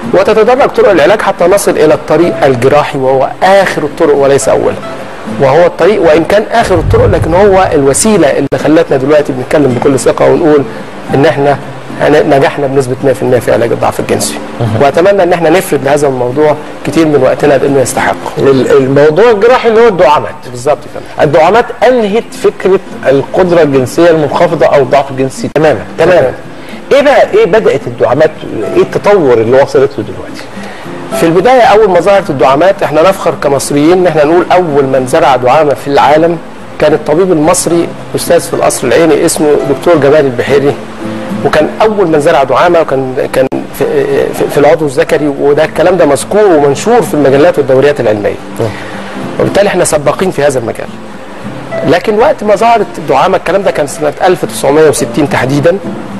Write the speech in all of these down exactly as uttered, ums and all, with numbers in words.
وتتدرج طرق العلاج حتى نصل الى الطريق الجراحي، وهو اخر الطرق وليس اولها. وهو الطريق وان كان اخر الطرق، لكن هو الوسيله اللي خلتنا دلوقتي بنتكلم بكل ثقه ونقول ان احنا نجحنا بنسبه مية في المية في علاج الضعف الجنسي. واتمنى ان احنا نفرد لهذا الموضوع كتير من وقتنا لانه يستحق. الموضوع الجراحي اللي هو الدعامات. بالظبط كده. الدعامات انهت فكره القدره الجنسيه المنخفضه او الضعف الجنسي تماما. تماما. ايه بقى ايه بدات الدعامات، ايه التطور اللي وصلت له دلوقتي؟ في البدايه اول ما ظهرت الدعامات احنا نفخر كمصريين ان احنا نقول اول من زرع دعامه في العالم كان الطبيب المصري استاذ في القصر العيني اسمه دكتور جمال البحيري، وكان اول من زرع دعامه، وكان كان في, في العضو الذكري، وده الكلام ده مذكور ومنشور في المجلات والدوريات العلميه. وبالتالي احنا سباقين في هذا المجال. لكن وقت ما ظهرت الدعامه الكلام ده كان سنه ألف وتسعمائة وستين تحديدا،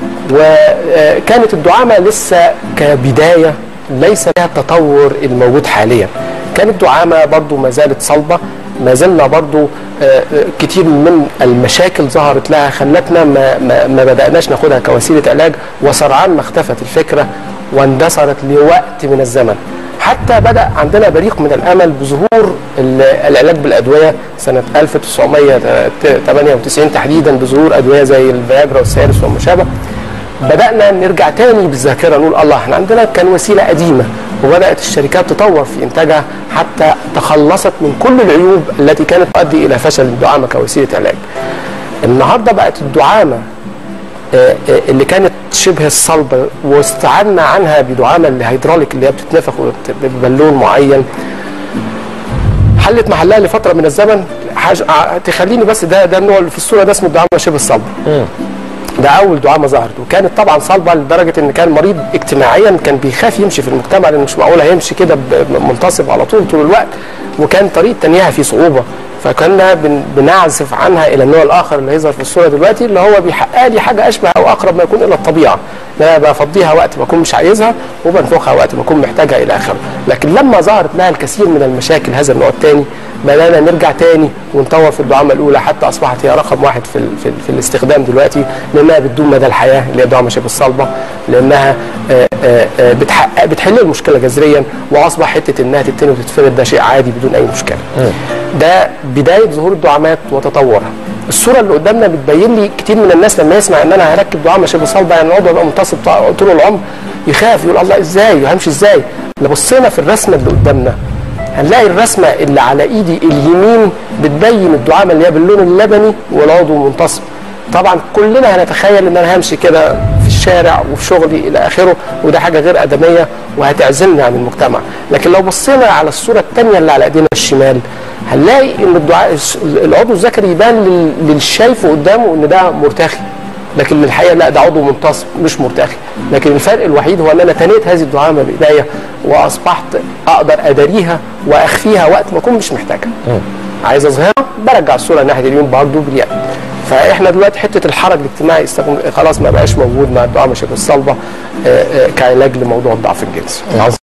وكانت الدعامه لسه كبدايه ليس لها التطور الموجود حاليا. كانت دعامه برضو ما زالت صلبه، ما زلنا برضو كتير من المشاكل ظهرت لها خلتنا ما, ما, ما بدأناش ناخدها كوسيله علاج، وسرعان ما اختفت الفكره واندثرت لوقت من الزمن، حتى بدأ عندنا بريق من الامل بظهور العلاج بالادويه سنه ألف وتسعمائة وثمانية وتسعين تحديدا، بظهور ادويه زي الفياجرا والسيارس وما شابه. بدأنا نرجع تاني بالذاكره نقول الله احنا عندنا كان وسيله قديمه، وبدأت الشركات تطور في إنتاجها حتى تخلصت من كل العيوب التي كانت تؤدي إلى فشل الدعامة كوسيلة علاج. النهارده بقت الدعامة اللي كانت شبه الصلبة واستعنا عنها بدعامة الهيدروليك اللي هي بتتنفخ ببالون معين، حلت محلها لفترة من الزمن. تخليني بس ده ده النوع اللي في الصورة ده اسمه الدعامة شبه الصلبة. ده اول دعامه ظهرت، وكانت طبعا صلبه لدرجه ان كان مريض اجتماعيا كان بيخاف يمشي في المجتمع، لان مش معقول هيمشي كده منتصب على طول طول الوقت، وكان طريقه تنييها فيه صعوبه. فكنا بنعزف عنها الى النوع الاخر اللي هيظهر في الصوره دلوقتي، اللي هو بيحقق لي حاجه اشبه او اقرب ما يكون الى الطبيعه. انا بفضيها وقت ما اكون مش عايزها، وبنفخها وقت ما اكون محتاجها الى اخره. لكن لما ظهرت لها الكثير من المشاكل هذا النوع الثاني، بدانا نرجع تاني ونطور في الدعامه الاولى حتى اصبحت هي رقم واحد في ال في, ال في الاستخدام دلوقتي، لانها بتدوم مدى الحياه اللي هي الدعامه شبه الصلبه، لانها آآ آآ بتحقق بتحل المشكله جذريا، واصبح حته انها تتني وتتفرد ده شيء عادي بدون اي مشكله. ده بدايه ظهور الدعامات وتطورها. الصوره اللي قدامنا بتبين لي كتير من الناس لما يسمع ان انا هركب دعامه شبه صلبه يعني العضو يبقى منتصب طول العمر يخاف، يقول الله ازاي وهمشي ازاي؟ لو بصينا في الرسمه اللي قدامنا هنلاقي الرسمه اللي على ايدي اليمين بتبين الدعامه اللي هي باللون اللبني والعضو منتصب. طبعا كلنا هنتخيل ان انا همشي كده في الشارع وفي شغلي الى اخره، وده حاجه غير ادميه وهتعزلني عن المجتمع. لكن لو بصينا على الصوره الثانيه اللي على ايدينا الشمال هنلاقي ان الدعاء العضو الذكري يبان للشايف قدامه ان ده مرتخي، لكن الحقيقه لا، ده عضو منتصب مش مرتخي. لكن الفرق الوحيد هو ان انا تنيت هذه الدعامه بايديا واصبحت اقدر اداريها واخفيها وقت ما اكون مش محتاجها. عايز اظهرها برجع الصوره ناحيه اليمين برضه باليد. فاحنا دلوقتي حته الحرج الاجتماعي خلاص ما بقاش موجود مع الدعامه شبه الصلبه كعلاج لموضوع الضعف الجنسي.